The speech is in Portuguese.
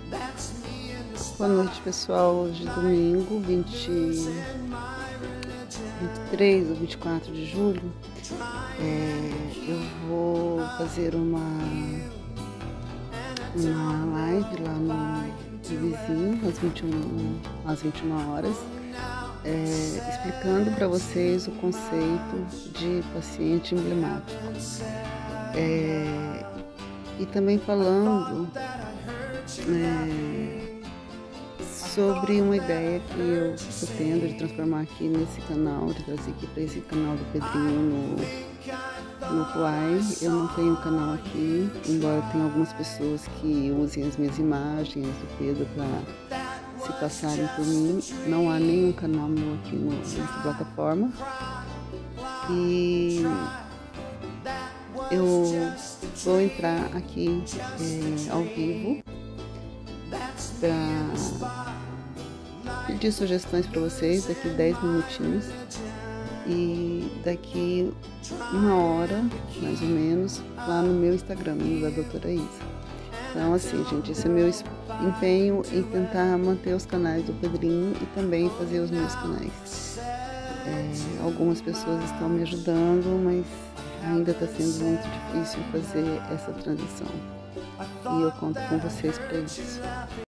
Boa noite, pessoal. Hoje é domingo, 23 ou 24 de julho. Eu vou fazer uma live lá no vizinho às 21 horas, explicando para vocês o conceito de paciente emblemático. E também falando sobre uma ideia que eu estou tendo de transformar aqui nesse canal, de trazer aqui para esse canal do Pedrinho no Uruguai. Eu não tenho canal aqui, embora tenha algumas pessoas que usem as minhas imagens do Pedro para se passarem por mim. Não há nenhum canal meu aqui nessa plataforma. E eu vou entrar aqui ao vivo para pedir sugestões para vocês daqui 10 minutinhos, e daqui 1 hora, mais ou menos, lá no meu Instagram, no da doutora Isa. Então, assim, gente, esse é meu empenho em tentar manter os canais do Pedrinho e também fazer os meus canais. Algumas pessoas estão me ajudando, mas ainda está sendo muito difícil fazer essa transição. E eu conto com vocês para isso.